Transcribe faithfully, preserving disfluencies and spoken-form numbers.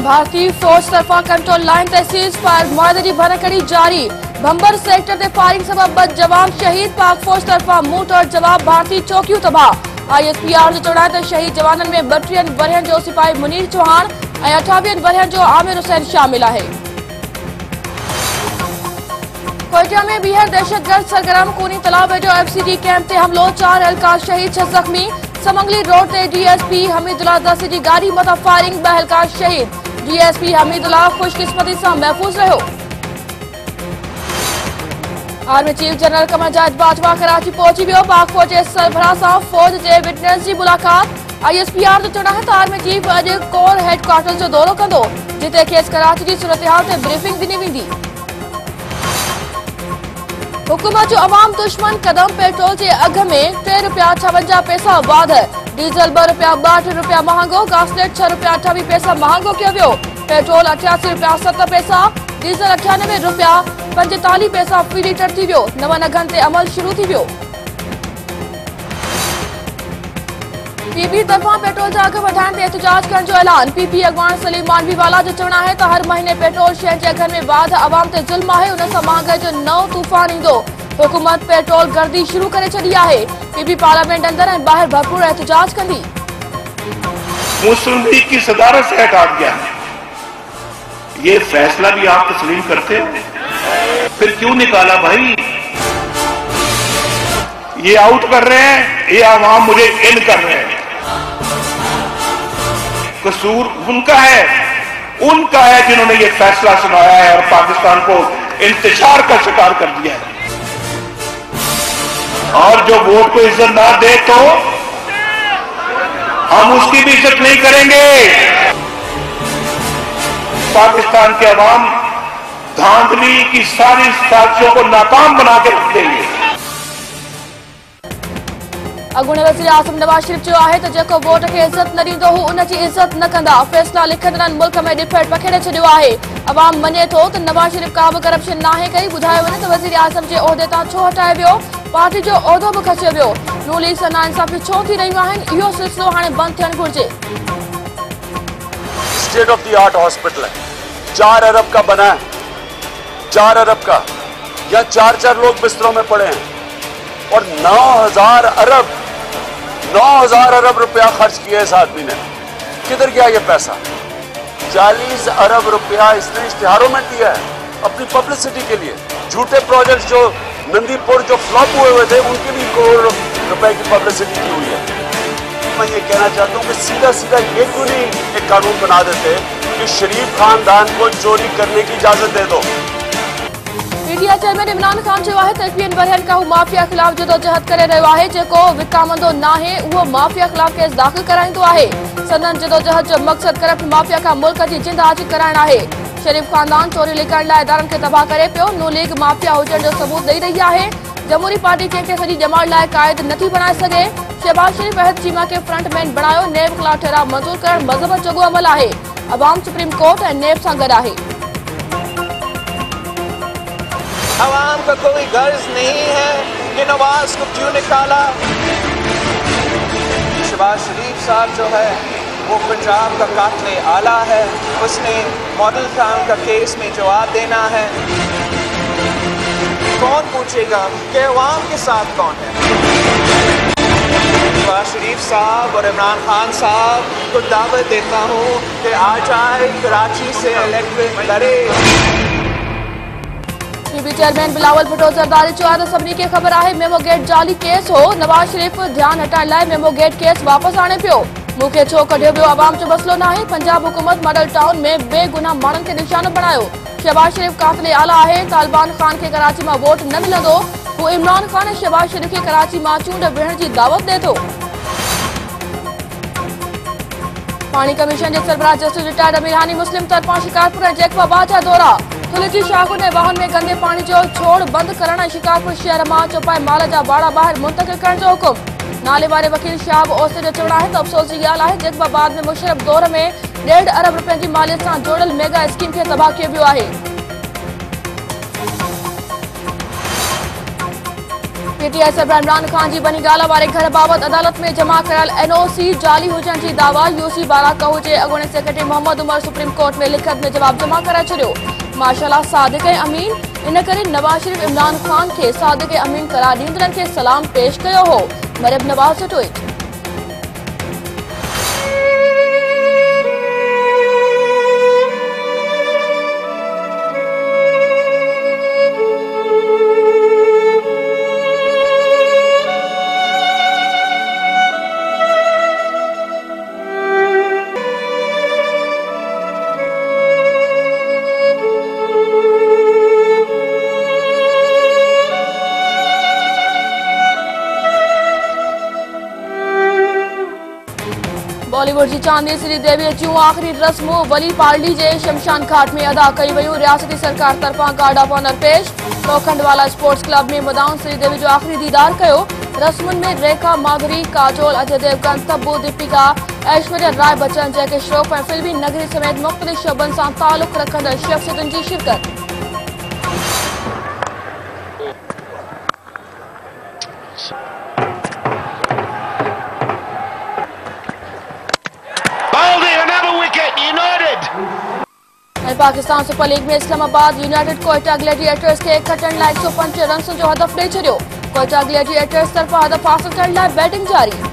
भारतीय फौज तरफा कंट्रोल लाइन ते सीज फायर मुआहदे की भनकड़ी जारी। भंबर सेक्टर ते फायरिंग सबब बद जवान शहीद। पाक फौज तरफा मुंह तोड़ जवाब भारतीय चौकियूं तबाह। आई एस पी आर जो चढ़ाए त शहीद जवानन में बटीह वरियन जो सिपाही मुनीर चौहान ऐं अठावीह वरियन जो आमिर हुसैन शामिल है। कोयटा में बीहर दहशतगर्द सरगर्म कूनी तालाब जो एफ सी डी कैंप ते हमलो। चार एहलकार शहीद, छह जख्मी। समंगली रोड ते डी एस पी हमीदुल्ला दस्ते की गाड़ी मथा फायरिंग, ब एहलकार शहीद। डी एस पी हमीदुल्ला खुशकिस्मती से महफूज रहो। आर्मी चीफ जनरल कमर जाज बाजवा कराची पहुंची वियो। पाक फौज के सरबराह से फौज के विटनेस की मुलाकात। आई एस पी आर जो चढ़ा है तो आर्मी चीफ अज कोर हेडक्वार्टर जो दौरो कंदो, जिते खेस कराची की सूरत हाल से ब्रीफिंग दिनी वेंदी। हुकूमत जो अवाम दुश्मन कदम पेट्रोल के अघ में टे रुपया छवंजा पैसा वाध। डीजल ब रुपया ॿाहठि रुपया महंगो। गासलेट छह रुपया अठावीह पैसा महंगो किया वियो। पेट्रोल अठासी रुपया सत पैसा। डीजल अठानवे रुपया पंजतालीह पैसा फी लीटर थी वियो। नवन अघन ते अमल शुरू थी वियो। पीपी तरफा पेट्रोल जा अघ वधाइण ते एहतजाज करण जो ऐलान। पीपी अगवान सलीम मानवी वाला जो चवण है तो हर महीने पेट्रोल शइ के अघन में वाध अवाम ते जुल्म है। उन से महंगाई जो नओ तूफान ईंदो। हुकूमत पेट्रोल गर्दी शुरू करे छड़ी है। पीपी पार्लियामेंट अंदर और बाहर भरपूर एहतजाज कंदी। मुस्लिम लीग की सदारत से हटा गया, ये फैसला भी आप तस्लीम करते हैं? फिर क्यों निकाला भाई? ये आउट कर रहे हैं, ये आवाम मुझे इन कर रहे हैं। कसूर उनका है, उनका है जिन्होंने ये फैसला सुनाया है और पाकिस्तान को इंतशार का शिकार कर दिया है। और जो वोट को इज्जत ना दे तो हम उसकी भी इज्जत नहीं करेंगे। पाकिस्तान के अवाम धांधली की सारी साजिशों को नाकाम बना के रख देंगे। अगूणे वज़ीर आज़म नवाज शरीफ जो है तो जेको वोट के इज्जत न दींदो हू उन जी इज्जत न कंदा। फैसला लिखंदड़नि मुल्क में डिफेट पखेड़े छॾियो आहे। अवाम मञे थो त नवाज शरीफ का भी करप्शन नाहे कई। ॿुधायो वञे त वज़ीर आज़म जे उहिदे तां छो हटाए वियो। पार्टी जो उहिदो भी खसे वियो। नून लीग सां नाइंसाफ़ी छो थी रहियूं आहिनि, इहो सिलसिलो हाणे बंदि थियणु घुरिजे। State of the art hospital है, चार अरब का बना है, चार अरब का। या चार चार लोग बिस्तरों में पड़े हैं और नौ हजार अरब नौ हजार अरब रुपया खर्च किया इस आदमी ने। किधर गया ये पैसा? चालीस अरब रुपया इसने इश्तिहारों में दिया है अपनी पब्लिसिटी के लिए। झूठे प्रोजेक्ट जो नंदीपुर जो फ्लॉप हुए हुए थे उनके भी करोड़ रुपए की पब्लिसिटी की हुई है। मैं ये कहना चाहता हूँ कि सीधा सीधा ये क्यों नहीं एक कानून बना देते कि शरीफ खानदान को चोरी करने की इजाजत दे दो। पीटीआई चेयरमैन इमरान खान जो है एकवीह वरियन खां माफिया खिलाफ जदोजहद करे रहियो आहे। जेको विकामंदो नाहे उहो माफिया खिलाफ केस दाख़िल कराईंदो आहे। संदन जदोजहद जो मक़सद करप्ट माफिया खां मुल्क की जिंद हाजिर कराइण आहे। शरीफ खानदान चोरी लिकाइण लाइ इदारनि खे तबाह करे पियो। नून लीग माफिया हुजण जो सबूत ॾेई रही आहे। जमहूरी पार्टी कंहिंखे सॼी ॼमाइण लाइ क़ाइद नथी बणाए सघे। शहबाज शरीफ अहद चीमा के फ्रंटमैन बणायो। नेब खिलाफ ठहराव मंज़ूर करण मज़हबत जोॻो अमल आहे। अवाम सुप्रीम कोर्ट ऐं नेब सां गॾु आहे। अवाम का कोई गर्ज नहीं है कि नवाज को क्यों निकाला। शहबाज शरीफ साहब जो है वो पंजाब का कातिल आला है। उसने मॉडल टाउन का केस में जवाब देना है। कौन पूछेगा कि अवाम के साथ कौन है? शहबाज शरीफ साहब और इमरान खान साहब को दावत देता हूँ कि आ जाए कराची से इलेक्ट्रिक लड़े। पीपी चेयरमैन बिलावल भुट्टो ज़रदारी चयो आहे त सभिनी खे ख़बर आहे मेमो गेट जाली केस हो। नवाज शरीफ ध्यान हटाइण लाइ मेमो गेट केस वापस आणे पियो। मूंखे छो कढियो वियो, अवाम जो मसलो नाहे। पंजाब हुकूमत मॉडल टाउन में बेगुनाह माण्हुनि खे निशानो बणायो। शहबाज शरीफ कातिल आला आहे। तालिबान खान खे कराची में वोट न मिलंदो। हू इमरान खान ऐं शहबाज शरीफ खे कराची में चूंड विहण की दावत ॾे थो। पानी कमीशन के सरबराह जस्टिस रिटायर्ड अमीर हानी मुस्लिम तरफा शिकारपुर ऐं जेकवा बाजा दौरा। थुलिजी शाखुनि ऐं वाहन में गंदे पानी जो छोड़ बंद करण ऐं शिकारपुर शहर मां चौपाए माल जा बाड़ा ॿाहिरि मुंतक़िल करण जो हुकुम। नाले वारे वकील शहाब ओसे जो चवण आहे त अफ़सोस जी ॻाल्हि आहे जेकबाबाद में मुशरफ दौर में डेढ़ अरब रुपयनि जी मालियत सां जोड़ियल मेगा स्कीम खे तबाह कयो वियो आहे। पीटीआई सरबराह इमरान खान जी बनी गाला वारे घर बाबत अदालत में जमा करायल एनओसी जाली हुजण जी दावा। यूसी बाला कहू जे अॻूणे secretary Mohammad Umar supreme court में लिखत में जवाब जमा कराए छॾियो। माशाअल्लाह सादिक ऐं अमीन, इन करे नवाज शरीफ इमरान खान के सादिक ऐं अमीन करार ॾींदड़नि के सलाम पेश कयो हो। मरियम नवाज जो ट्वीट। बॉलीवुड की चांदनी श्रीदेवी जूं आखिरी रस्मूं वली पार्ली के शमशान घाट में अदा कई वयूं। रियासती सरकार तरफा गार्ड ऑफ ऑनर पेश। लोखंडवाला स्पोर्ट्स क्लब में मदाउन श्रीदेवी जो आखिरी दीदार कयो। रस्मुन में रेखा माधुरी, काजोल, अजय देवगन, तब्बू, दीपिका, ऐश्वर्या राय बच्चन जैके श्रोफ ऐं फिल्मी नगरी समेत मुख्तलिफ शोबन सां ताल्लुक़ रखंदड़ शख्सियतुनि जी शिरकत। पाकिस्तान सुपर लीग में इस्लामाबाद यूनाइटेड कोयटा ग्लैडिएटर्स के खटण लाइ एक सौ पंज रन जो हदफ ॾेई छॾियो। कोयटा ग्लैडिएटर्स तरफ़ां हदफ हासिल करण लाइ बैटिंग जारी।